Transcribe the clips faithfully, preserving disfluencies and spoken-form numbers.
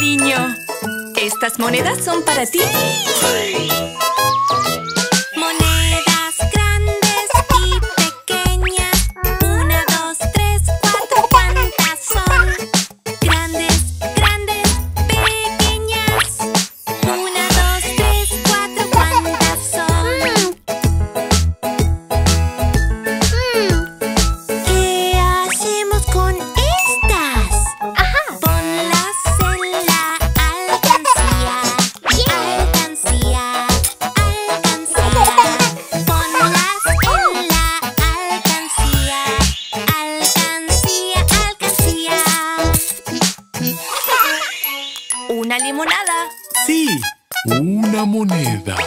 cariño. Estas monedas son para ti. Monedas grandes y pequeñas. Una, dos, tres, cuatro. ¿Cuántas son? Grandes, grandes, pequeñas. Una, dos, tres, cuatro. ¿Cuántas son? ¿Qué hacemos con estas? Ajá. Ponlas en la alcancía. Alcancía, alcancía. Ponlas en la alcancía. Alcancía, alcancía. Una limonada. Sí, una moneda.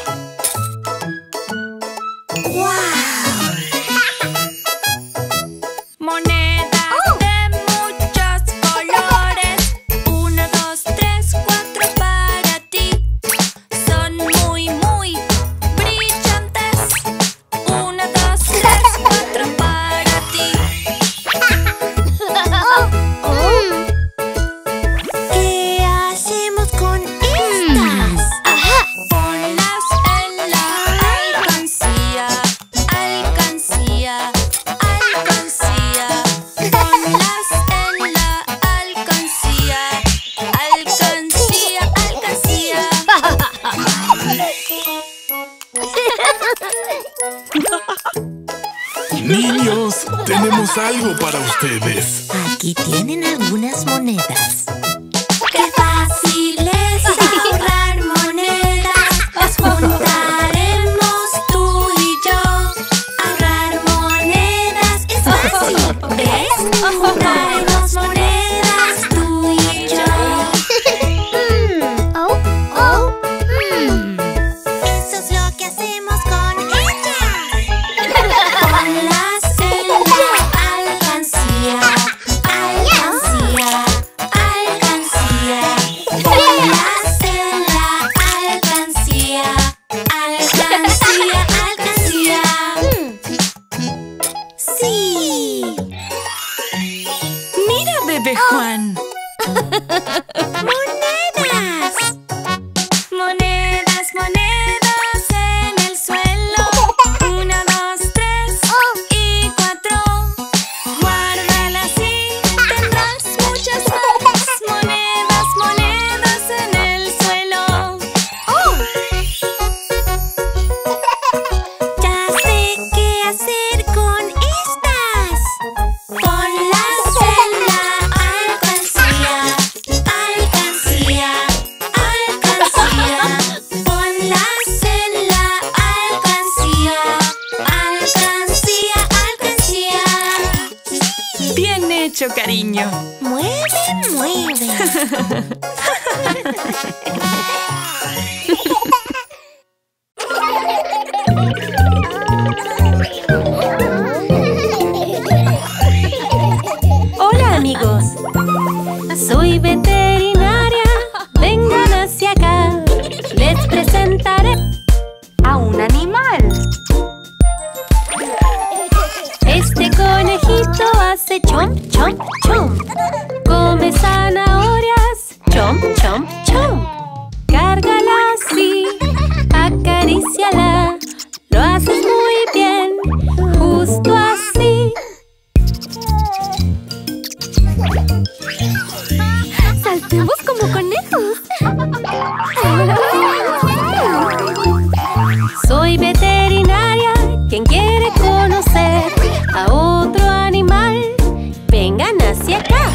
Monedas de muchos colores. Uno, dos, tres, cuatro para ti. Son muy, muy brillantes. Uno, dos, tres, cuatro para ti. ¿Qué hacemos con estas? Ponlas en la alcancía. Alcancía, alcancía. Ponlas en la alcancía. Alcancía, alcancía. Niños, tenemos algo para ustedes. Aquí tienen algunas monedas. ¡Qué fácil es ahorrar monedas! Las juntaremos tú y yo. Ahorrar monedas es fácil, ¿ves? Juntaremos monedas tú y yo. Oh, oh, Eso es lo que hacemos con ellas. Ponlas en la alcancía. Alcancía, alcancía. Ponlas en la alcancía. Alcancía, alcancía. Sí. Mira, bebé Juan. Monedas. Monedas, monedas en el suelo. Una, dos, tres y cuatro. Guárdalas y tendrás muchas más. Monedas, monedas en el suelo. Ya sé qué hacer con estas. Ponlas en la alcancía. Alcancía, alcancía. Ponlas en la alcancía. Alcancía, alcancía. Bien hecho, cariño. Mueve, mueve. Hola, amigos. Soy veterinaria. Vengan hacia acá. Les presentaré a un animal. Este conejito hace chomp, chomp, chomp. Come zanahorias, chomp, chomp, chomp. Cárgala así, acaríciala. Lo haces muy bien, justo así. Saltemos como conejos. Soy veterinaria. Quien quiere conocer a otro animal, vengan hacia acá.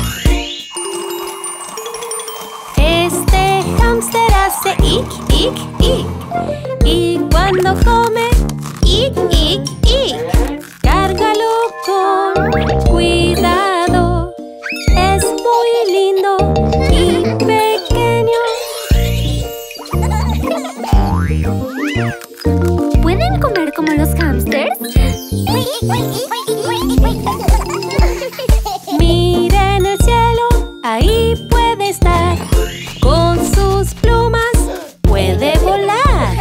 Este hámster hace ic, ic, ic. Y cuando come, ic, ic, ic. Cárgalo con cuidado. Es muy lindo y pequeño. ¿Pueden comer como los hámsters? Miren el cielo, ahí puede estar. Con sus plumas puede volar.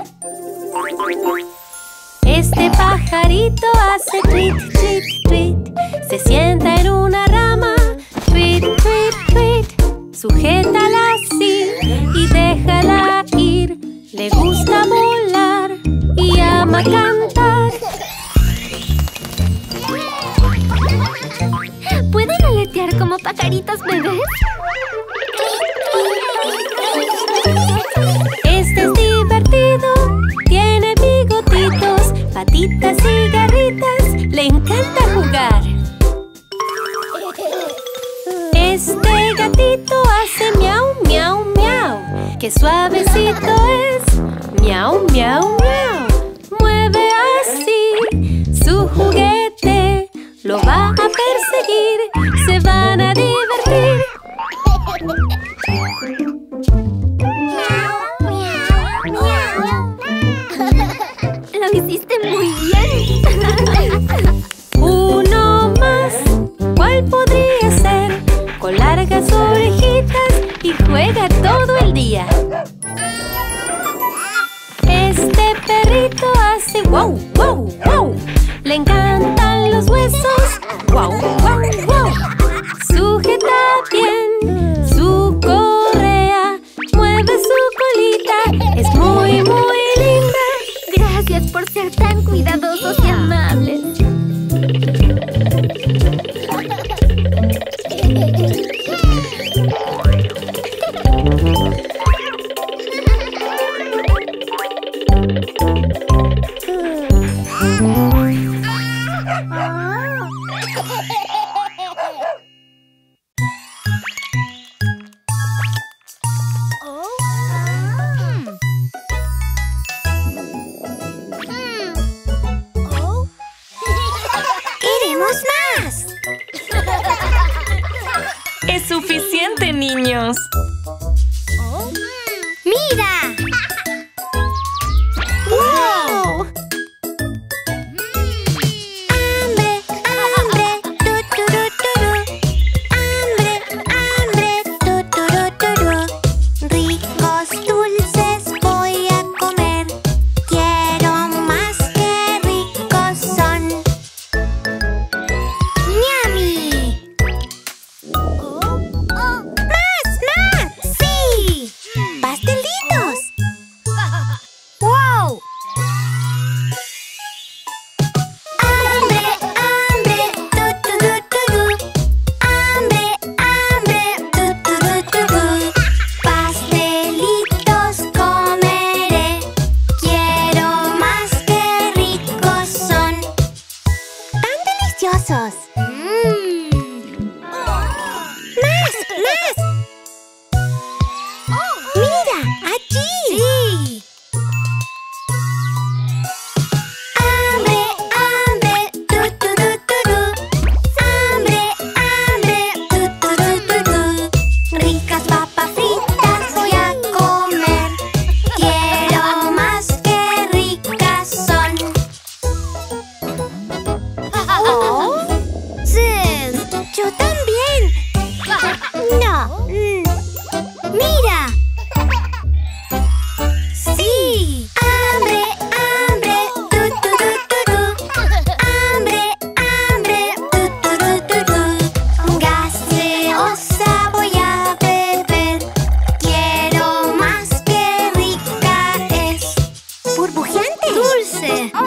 Este pajarito hace tweet, tweet, tweet. Se sienta en una rama, tweet, tweet, tweet. Sujétala a cantar. ¿Pueden aletear como pajaritos bebés? Este es divertido, tiene bigotitos, patitas y garritas, le encanta jugar. Este gatito hace miau, miau, miau. ¡Qué suavecito es! Miau, miau, miau. Mueve así su juguete, lo va a perseguir, se van a divertir. Lo hiciste muy bien. Uno más, ¿cuál podría ser? Con largas orejitas y juega todo el día. Este perrito hace wow, wow, wow. Le encantan los huesos, wow, wow, wow. Sujeta bien su correa, mueve su colita, es muy, muy linda. Gracias por ser tan cuidadosos y amables. ¡Queremos más! Es suficiente, niños. ¡Mira! ¡Wow! ¡Hambre, hambre! ¡Tu, tu, ru, tu, ru! ¡Hambre, hambre! ¡Tu, tu, ru, tu, ru! Ricos dulces voy a comer. Quiero más, que ricos son. ¡Yummy! ¡Más, más! ¡Sí! ¡Pastelitos! ¡Wow! ¡Hambre, hambre! ¡Tu, tu, ru, tu, ru! ¡Hambre, hambre! ¡Tu, tu, ru, tu, ru! Pastelitos comeré. Quiero más, que ricos son. ¡Tan deliciosos! ¡Más, más! ¡Mira! ¡Allí! ¡Sí! ¡Hambre, hambre! ¡Tu, tu, ru, tu, ru! ¡Hambre, hambre! ¡Tu, tu, ru, tu, ru! Ricas papas fritas voy a comer. Quiero más, que ricas son. ¿Oh? ¡Sí! ¡Yo también! ¡No! mm. ¡Mira! ¡Sí! ¡Hambre, hambre! ¡Tu, tu, ru, tu, ru! ¡Hambre, hambre! ¡Tu, tu, ru, tu, ru! Gaseosa voy a beber. Quiero más, que rica es. ¡Burbujeante! ¡Dulce! ¡Oh!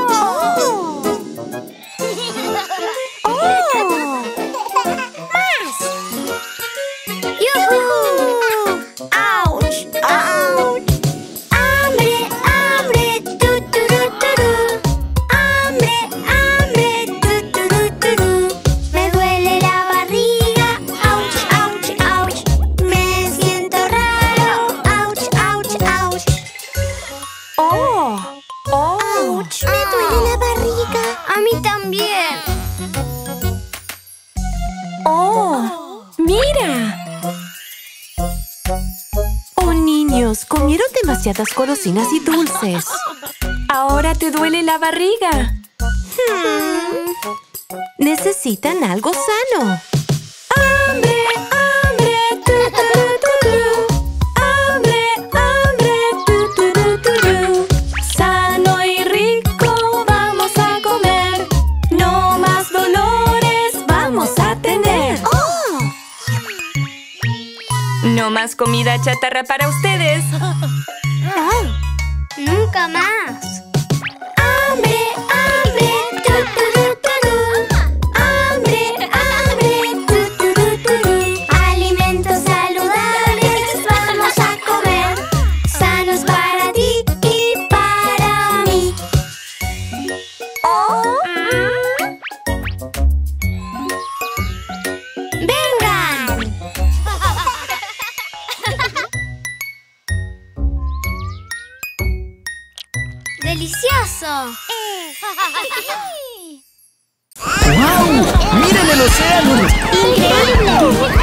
¡Oh! ¡Más! ¡Yujú! ¡Auch! ¡Auch! ¡Hambre, hambre! ¡Tu, tu, ru, tu, ru! ¡Hambre, hambre! ¡Tu, tu, ru, tu, ru! Me duele la barriga. ¡Auch, auch, auch! Me siento raro. ¡Auch, auch, auch! ¡Oh! ¡Oh! ¡Auch! Me duele la barriga. A mí también. ¡Oh! ¡Mira! Oh, niños, comieron demasiadas golosinas y dulces. Ahora te duele la barriga. Necesitan algo sano. ¡Hambre, hambre! ¡Tu, tu, ru, tu, ru! ¡Hambre, hambre! ¡Tu, tu, ru, tu, ru! Sano y rico vamos a comer. No más dolores vamos a tener. ¡Oh! No más comida chatarra para ustedes. Nunca más. ¡Hambre, delicioso! ¡Guau! ¡Miren el océano! ¡Increíble!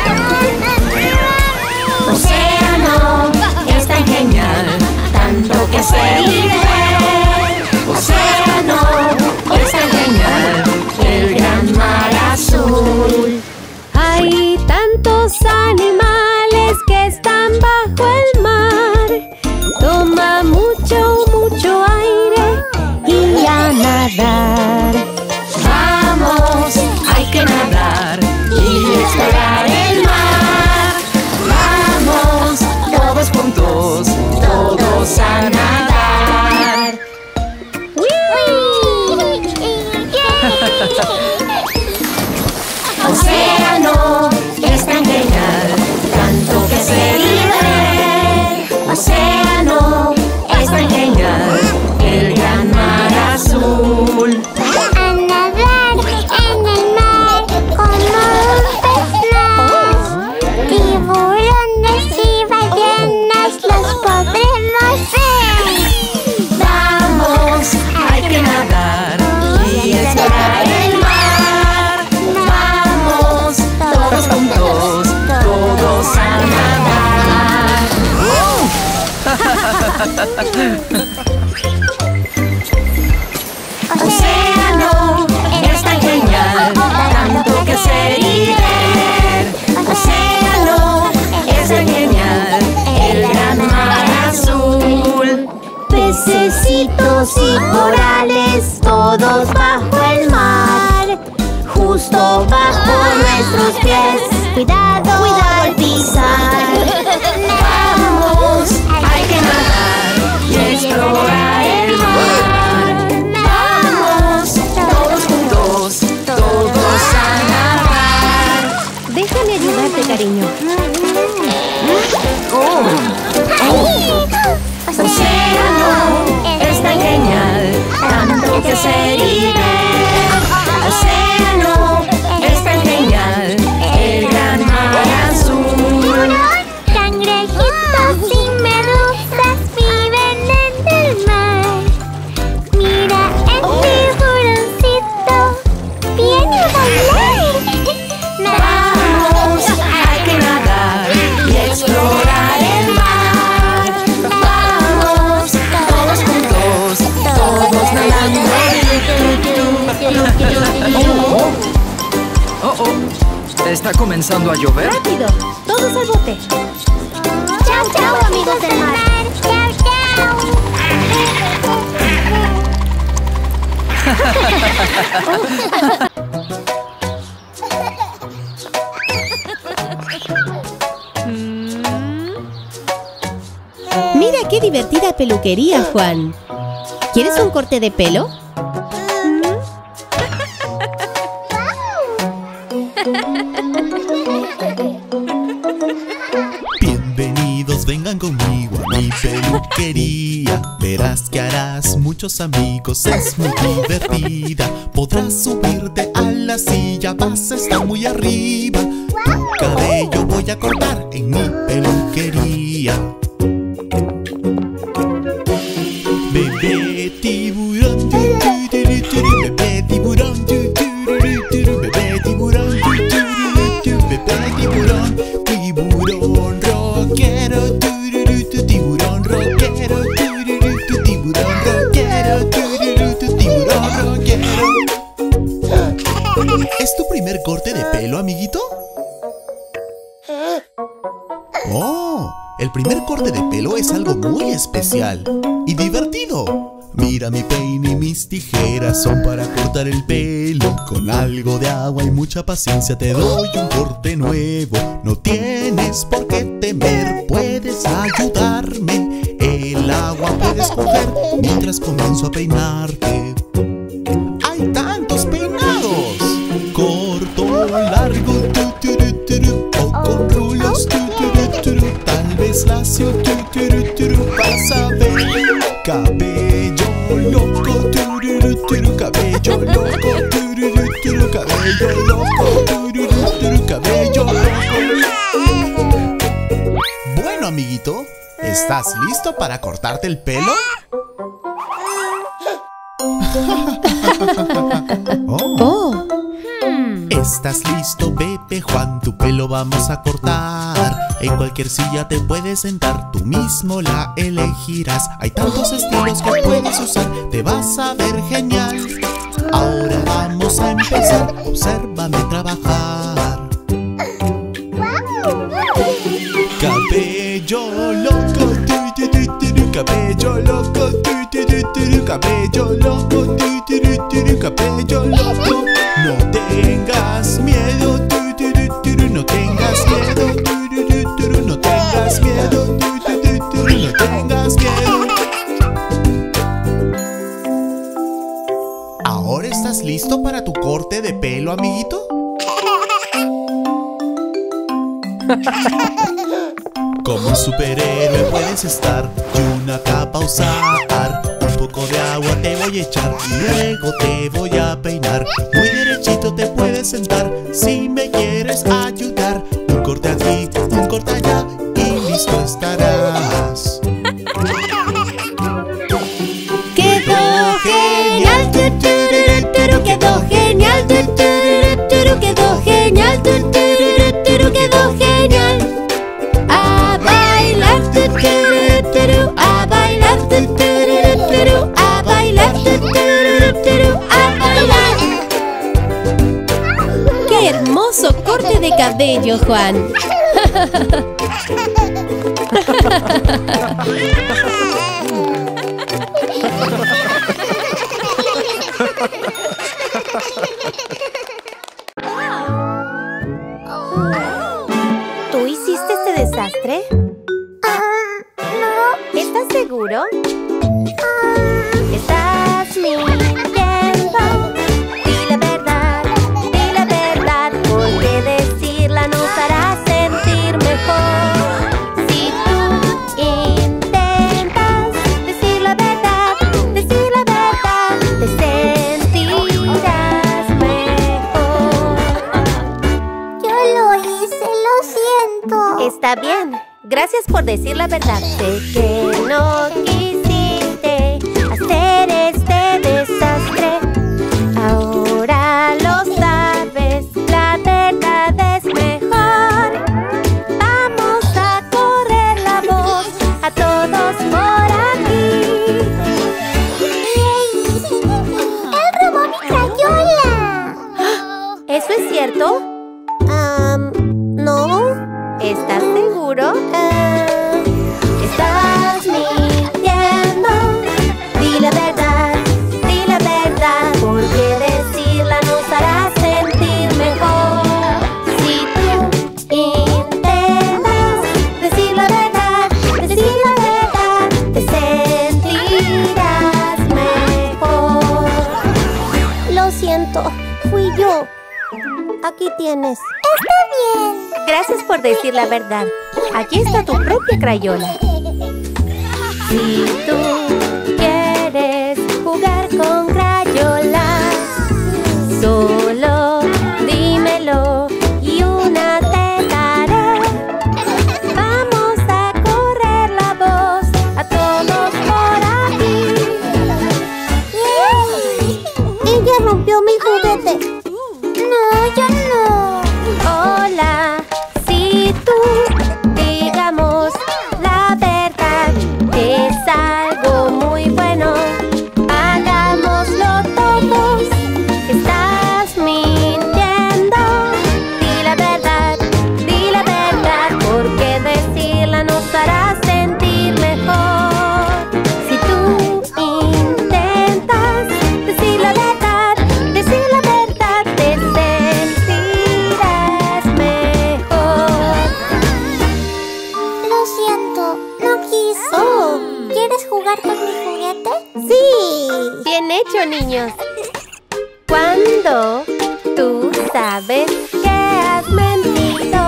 Océano es tan genial, tanto que ser y ver. Océano es tan genial, el gran mar azul. Hay tantos animales que están bajo el mar. Toma mucho, mucho aire y a nadar. Vamos, hay que nadar y explorar el mar. Vamos, todos juntos, todos a nadar. Océano es tan genial, tanto que ser y ver. Océano es tan genial, el gran mar azul. A nadar en el mar como un pez más. Tiburones y ballenas los podremos ver. Vamos, hay que nadar y explorar el mar. Vamos, todos juntos, todos a nadar. Océano es tan genial, tanto que ser y ver. Océano es tan genial, el gran mar azul. Pececitos y corales, todos bajo el mar. Justo bajo nuestros pies. Cuidado, cuidado al pisar. Vamos, hay que nadar y explorar el mar. Vamos, todos juntos, todos a nadar. Déjame ayudarte, cariño. Océano es tan genial, tanto que ser y ver. Océano es tan genial, el gran mar azul. Cangrejitos y medusas viven en el mar. Mira el tiburoncito, viene a bailar. Vamos, hay que nadar y explorar el mar. Vamos, todos juntos, todos nadando. Oh, oh. Está comenzando a llover. ¡Rápido! ¡Todos al bote! Chao, chao, amigos del mar. Chao, chao. Mira qué divertida peluquería, Juan. ¿Quieres un corte de pelo? Bienvenidos, vengan conmigo a mi peluquería. Verás que harás muchos amigos, es muy divertida. Podrás subirte a la silla, vas a estar muy arriba. Tu cabello voy a cortar en mi peluquería. Bebé tiburón, tu, tu, tu, tu, tu, bebé tiburón, tu, tu, tu, tu, bebé tiburón, tu, tu, tu, tu, bebé tiburón, tiburón rockero, tu, tu, tu, tiburón rockero, tu, tu, tu, tiburón rockero, tu, tu, tu, tiburón rockero. ¿Es tu primer corte de pelo, amiguito? ¡Oh! El primer corte de pelo es algo muy especial y divertido. Mira mi peine y mis tijeras son para cortar el pelo. Con algo de agua y mucha paciencia te doy un corte nuevo. No tienes por qué temer, puedes ayudarme. El agua puedes coger mientras comienzo a peinarte. ¡Hay tantos peinados! Corto, largo, tu, tu, tu, tu, tu, o con rulos, tu, tu, tu, tu, tal vez lacio, tu, tu, tu, tu, vas a ver. Cabello loco, tu, tu, tu, tu, cabello loco, tu, tu, tu, tu, cabello loco, tu, tu, tu, cabello loco. Bueno, amiguito, ¿estás listo para cortarte el pelo? Oh. ¿Estás listo, Pepe Juan? Tu pelo vamos a cortar. En cualquier silla te puedes sentar, tú mismo la elegirás. Hay tantos estilos que puedes usar, te vas a ver genial. Ahora vamos a empezar, obsérvame trabajar. Cabello loco, tu, tu, tu, tu, tu, cabello loco, tu, tu, tu, tu, tu, cabello loco, tu, tu, tu, tu, tu, cabello loco. No tengas miedo, tu, tu, tu, tu, no tengas miedo, tu, tu, tu, tu, no tengas miedo, tu, tu, tu, tu, no tengas miedo. ¿Ahora estás listo para tu corte de pelo, amiguito? Como superhéroe puedes estar y una capa usar. Un poco de agua te voy a echar y luego te voy a peinar. Muy derechito te puedes sentar si me quieres ayudar. Un corte aquí, un corte allá y listo estarás. Quedó genial, tu, turu, turu, quedó genial, tu, turu, turu, quedó genial, tu, turu, turu, quedó genial. A bailar, tu, turu, turu, a bailar, tu, turu, turu, a bailar, tu, turu, turu, a bailar. ¡Qué hermoso corte de cabello, Juan! ¿Tú hiciste este desastre? No. ¿Estás seguro? ¿Estás mintiendo? Di la verdad, di la verdad, porque decirla nos hará sentir mejor. Si tú intentas decir la verdad, decir la verdad, te sentirás mejor. Yo lo hice, lo siento. Está bien. Gracias por decir la verdad. Sé que no quisiste hacer este desastre. Ahora lo sabes, la verdad es mejor. Vamos a correr la voz a todos por aquí. ¡Él robó mi crayola! ¿Eso es cierto? Um, no. ¿Estás seguro? Uh, Estás mintiendo. Di la verdad, di la verdad, porque decirla nos hará sentir mejor. Si tú intentas decir la verdad, decir la verdad, te sentirás mejor. lo siento, fui yo. Aquí tienes. Está bien. Gracias por decir la verdad. Aquí está tu propia crayola. Si tú quieres jugar con crayolas, solo dímelo y una te daré. Vamos a correr la voz a todos por aquí. ¡Yay! Ella rompió mi juguete. No, yo no. Hola, si tú digamos la verdad es algo muy bueno, hagámoslo todos. Estás mintiendo. Di la verdad, di la verdad, porque decirla nos hará sentir mejor. Si tú intentas decir la verdad, decir la verdad, te sentirás mejor. Lo siento, no quise. Oh. ¿Quieres jugar con mi juguete? Sí, bien hecho, niños. Cuando tú sabes que has mentido,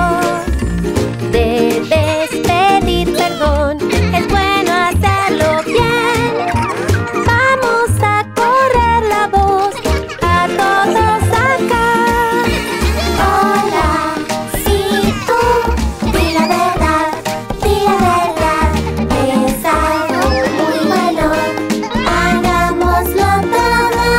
debes pedir perdón. Es bueno hacerlo bien. Vamos a correr la voz a todos acá. Hola, si tú di la verdad, di la verdad, es algo muy bueno. Hagámoslo todos.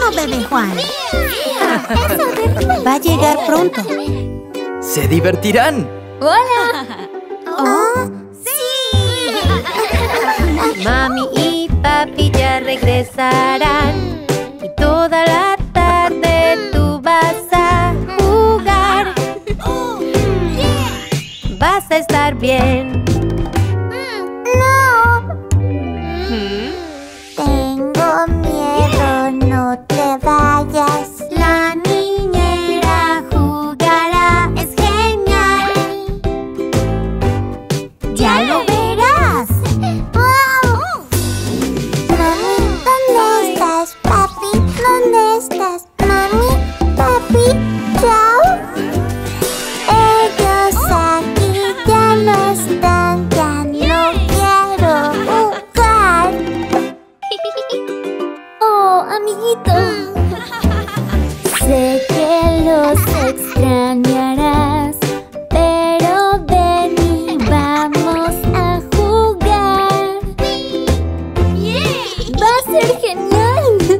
bueno, bebé Juan. Va a llegar pronto. ¡Se divertirán! ¡Hola! ¡Oh! ¡Sí! Mami y papi ya regresarán y toda la tarde tú vas a jugar. Vas a estar bien. ¡No! Tengo miedo, no te vayas. La niñera jugará, es genial. ¡Ya lo verás! ¡Wow! Mami, ¿dónde estás? Papi, ¿dónde estás? Mami, papi, chao. Ellos aquí ya no están, ya no quiero jugar. Oh, amiguito. Sé que los extrañarás, pero ven y vamos a jugar. Va a ser genial.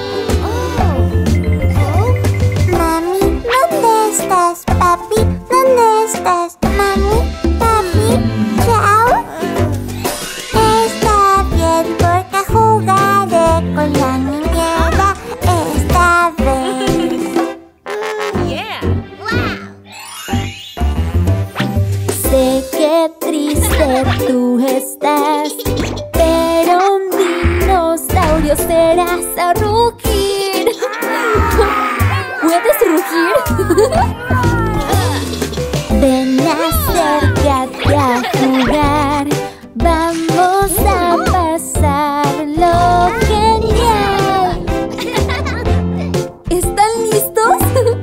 Mami, ¿dónde estás? Papi, ¿dónde estás? Mami, papi, chao. Está bien porque jugaré con la niñera esta vez. Sé que triste tú estás, pero un dinosaurio serás a rugir. ¿Puedes rugir? Ven, acércate a jugar. Vamos a pasarlo genial. ¿Están listos?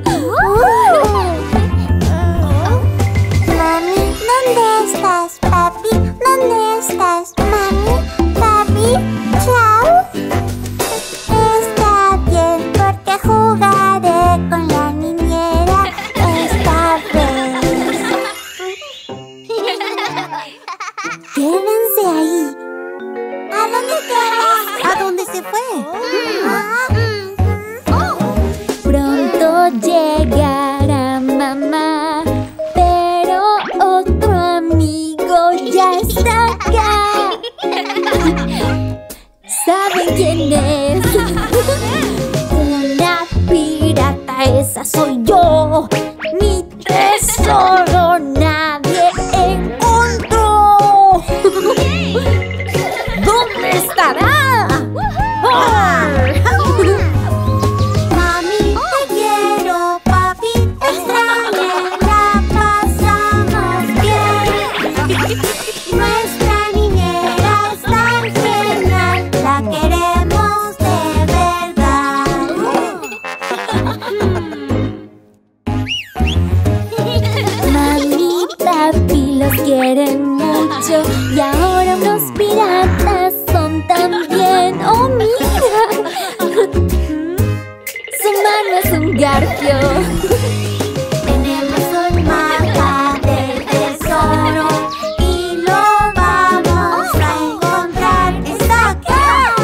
Mami, ¿dónde estás? Papi, ¿dónde estás? Mami, papi, chao. Está bien porque jugaré con la niñera esta vez. Quédense ahí. ¿A dónde te vas? ¿A dónde se fue? Pronto llegará mamá, pero otro amigo ya está acá. ¿Saben quién es? Una pirata, esa soy yo. Mi tesoro nadie encontró. ¿Dónde estará? Mami, te quiero, papi, te extrañé, la pasamos bien. Nuestra niñera es tan genial, la queremos de verdad. Mami y papi los quieren mucho y ahora unos piratas son también. ¡Oh, mira! Su mano es un garfio. Tenemos un mapa del tesoro y lo vamos a encontrar. ¡Está acá!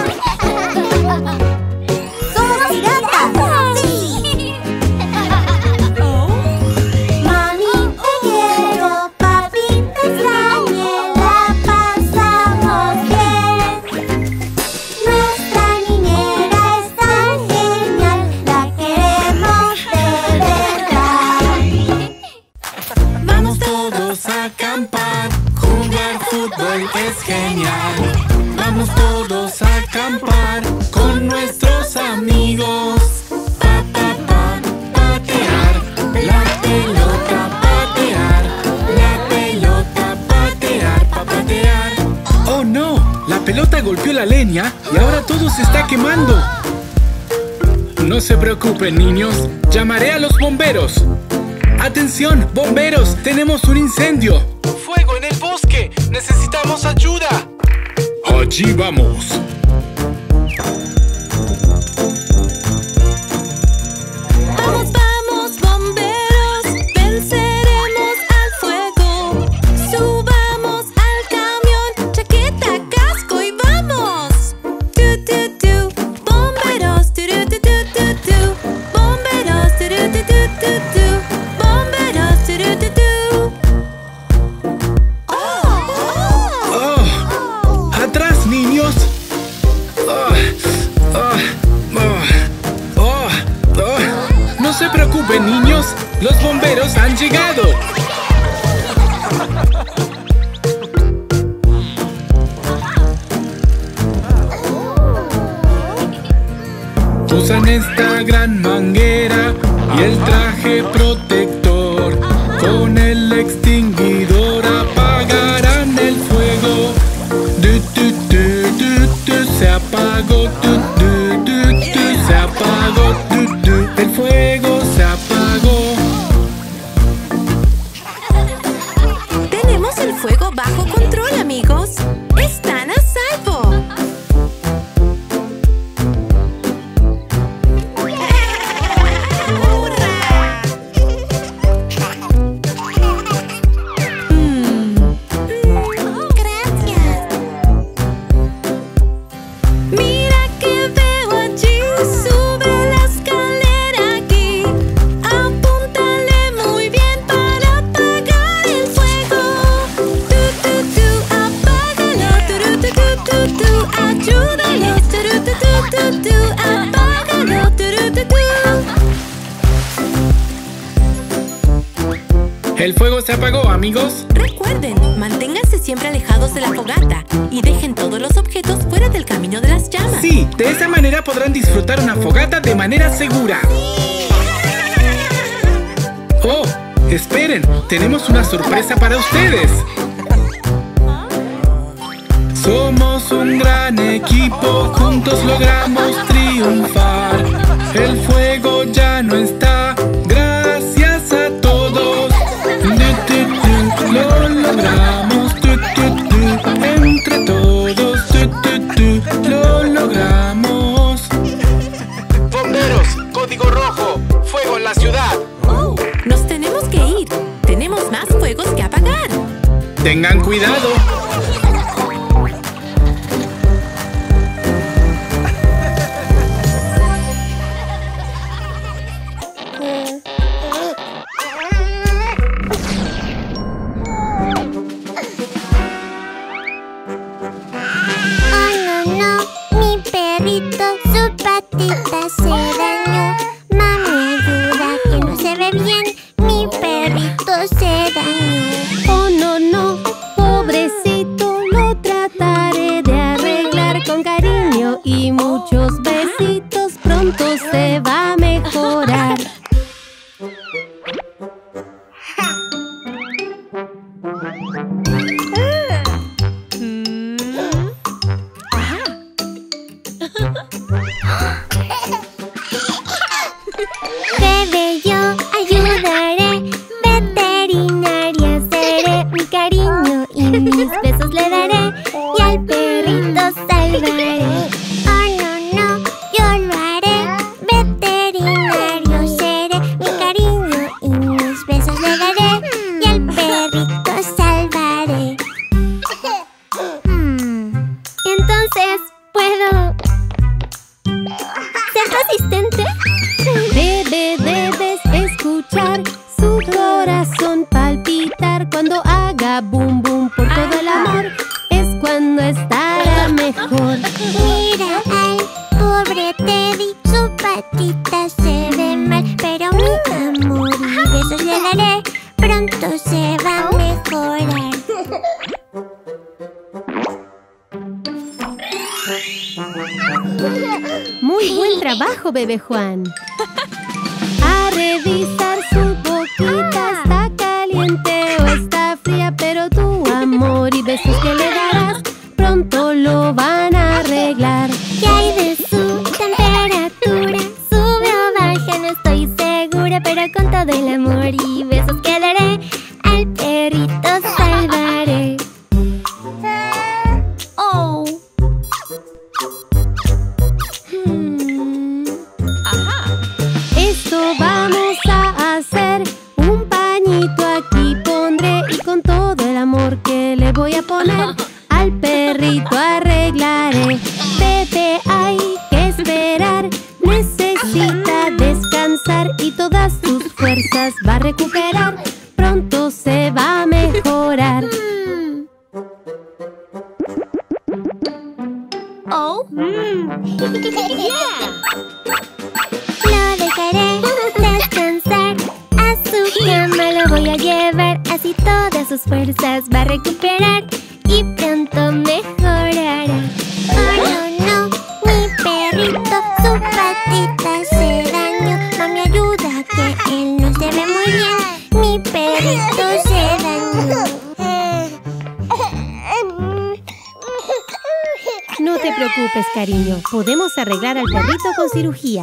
¡Somos piratas! ¡Sí! Mami, te quiero, papi, te extrañé, la pasamos bien. Nuestra niñera es tan genial, la queremos de verdad. Vamos todos a acampar, jugar fútbol es genial. Vamos todos a acampar con nuestros amigos. Pa, pa, pa, patear, la pelota, patear, la pelota, patear, pa, patear. ¡Oh no! La pelota golpeó la leña y ahora todo se está quemando. No se preocupen, niños. Llamaré a los bomberos. ¡Atención, bomberos! ¡Tenemos un incendio! ¡Fuego en el bosque! ¡Necesitamos ayuda! Allí vamos. Vamos, vamos, bomberos, venceremos al fuego. Subamos al camión, chaqueta, casco y vamos. Tu, tu, tu, bomberos, tu, tu, tu, tu, ¡Los bomberos han llegado! Usan esta gran manguera y el traje protector. Con el extinguidor apagarán el fuego. Du, du, du, du, du, se apagó. Du, du, du, du, se apagó. Du, du, el fuego se apagó. Tenemos el fuego bajo control, amigos. Están a salvo. El fuego se apagó, amigos. Recuerden, manténganse siempre alejados de la fogata y dejen todos los objetos fuera del camino de las llamas. Sí, de esa manera podrán disfrutar una fogata de manera segura. ¡Oh! Esperen, tenemos una sorpresa para ustedes. Somos un gran equipo, juntos logramos triunfar. El fuego ya no está, gracias a todos. Lo logramos, tu, tu, tu, entre todos, tu, tu, tu, lo logramos. ¡Bomberos! ¡Código rojo! ¡Fuego en la ciudad! Oh, nos tenemos que ir. Tenemos más fuegos que apagar. Tengan cuidado. Muy buen trabajo, bebé Juan. A revisar su boquita, está caliente o está fría, pero tu amor y besos que le darás pronto lo van a arreglar. ¿Qué hay de su temperatura? Sube o baja, no estoy segura, pero con todo el amor y besos que daré, al perrito salvaré. Oh. Hmm. Ajá. Esto vamos a hacer. Un pañito aquí pondré y con todo el amor que le voy a poner al perrito arreglaré. Bebé, hay que esperar. Necesita descansar y todas sus fuerzas va a recuperar. Pronto se va a mejorar. Oh. Yeah. Lo dejaré descansar a su sus fuerzas va a recuperar y pronto mejorará. Oh, no, no, mi perrito, su patita hace daño. Mami, ayuda, que él no se ve muy bien. Mi perrito se dañó. No te preocupes, cariño. Podemos arreglar al perrito con cirugía.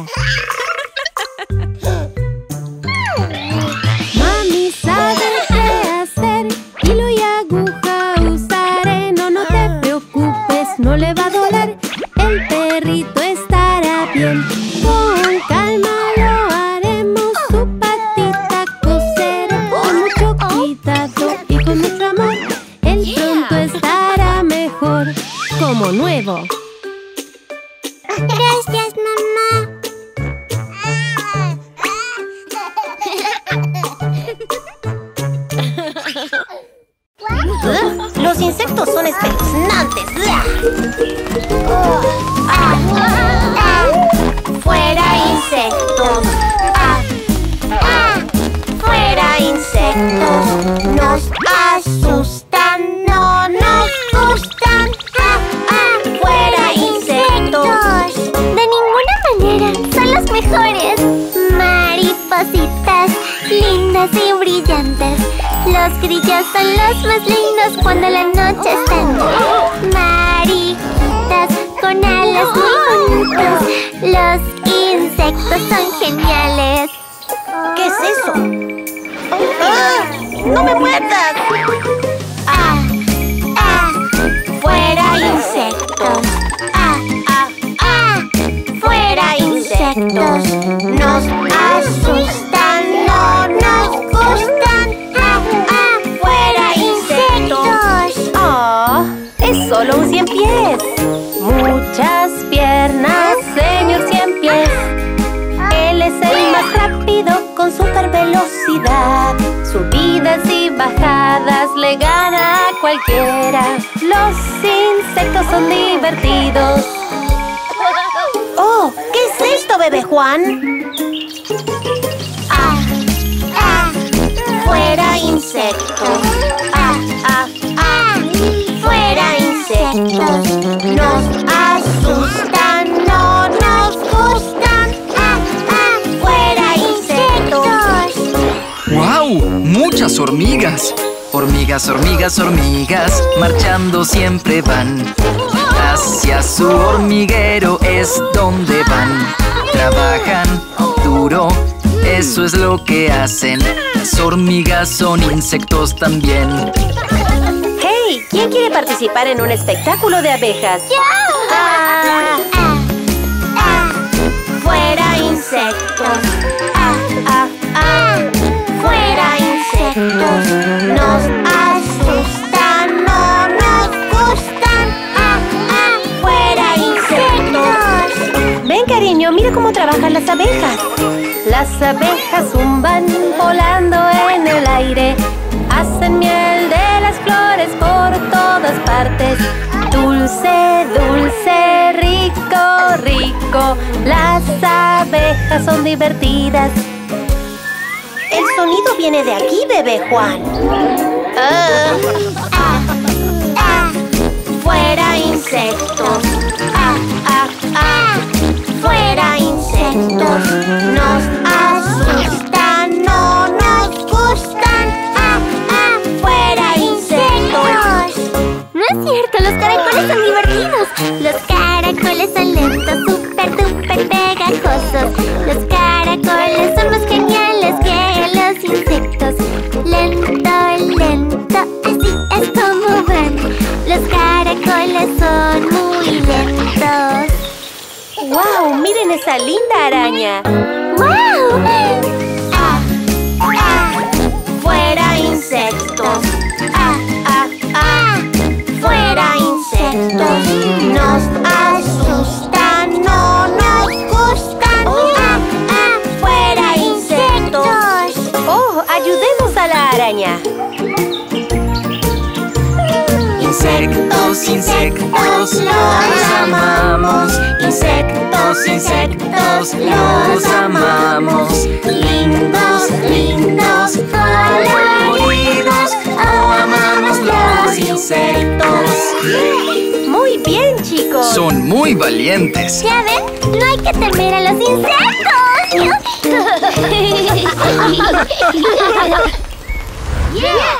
Mami sabe qué hacer. Hilo y aguja usaré. No, no te preocupes, no le va a doler. El perrito estará bien. Con calma lo haremos. Su patita coseré con mucho cuidado y con mucho amor. Él pronto estará mejor, como nuevo. Gracias, mamá. Los insectos son espeluznantes. Fuera insectos. Ah, ah, fuera insectos. Nos asustan, no nos gustan. Ah, ah, fuera insectos. De ninguna manera, son los mejores. Maripositas, lindas y brillantes. Los grillos son los más lindos cuando la noche está en mariquitas con alas muy bonitas. Los insectos son geniales. ¿Qué es eso? ¡Ah! ¡No me muerdas! Ah, ah, fuera insectos. Ah, ah, ah, fuera insectos. Nos asustan, no nos gustan. Ah, ah, fuera insectos. Oh, es solo un cien pies. Muchas piernas, señor cien pies. Él es el más rápido con super velocidad. Subidas y bajadas le gana a cualquiera. Los insectos son divertidos. Oh, ¿qué es esto, bebé Juan? Ah, ah, fuera insectos. Ah, ah, ah, fuera insectos. Nos asustan, no nos gustan. Ah, ah, fuera insectos. ¡Guau! ¡Muchas hormigas! Hormigas, hormigas, hormigas, marchando siempre van. Hacia su hormiguero es donde van. Trabajan duro, eso es lo que hacen. Las hormigas son insectos también. ¡Hey! ¿Quién quiere participar en un espectáculo de abejas? Ah, ah, ah, fuera insectos. Ah, ah, ah, fuera insectos. Nos asustan, no nos gustan. Ah, ah, fuera insectos. Ven, cariño, mira cómo trabajan las abejas. Las abejas zumban volando en el aire. Hacen miel de las flores por todas partes. Dulce, dulce, rico, rico. Las abejas son divertidas. El sonido viene de aquí, bebé Juan. Ah, ah, ah, fuera insectos. Ah, ah, ah, fuera insectos. Nos asustan, no nos gustan. Ah, ah, fuera insectos. No es cierto, los caracoles son divertidos. Los caracoles son lentos, súper, súper pegajosos. Los caracoles son más geniales que los insectos. Lento, lento, así es como van. Los caracoles son muy lentos. ¡Wow! ¡Miren esa linda araña! ¡Wow! Ah, ah, fuera insectos. Ah, ah, ah, fuera insectos. Nos asustan, no nos gustan. Ah, ah, fuera insectos. ¡Oh! ¡Ayudemos a la araña! Insectos, insectos, los amamos. Insectos, insectos, los amamos. Lindos, lindos, coloridos, oh, amamos. insectos. Muy bien, chicos. Son muy valientes. ¿Ya ven? No hay que temer a los insectos.